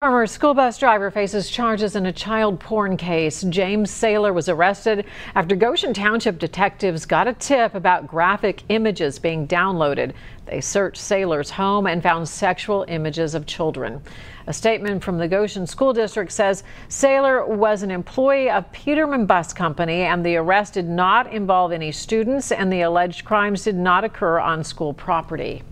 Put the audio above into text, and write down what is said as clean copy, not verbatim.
Former school bus driver faces charges in a child porn case. James Saylor was arrested after Goshen Township detectives got a tip about graphic images being downloaded. They searched Saylor's home and found sexual images of children. A statement from the Goshen School District says Saylor was an employee of Peterman Bus Company and the arrest did not involve any students and the alleged crimes did not occur on school property.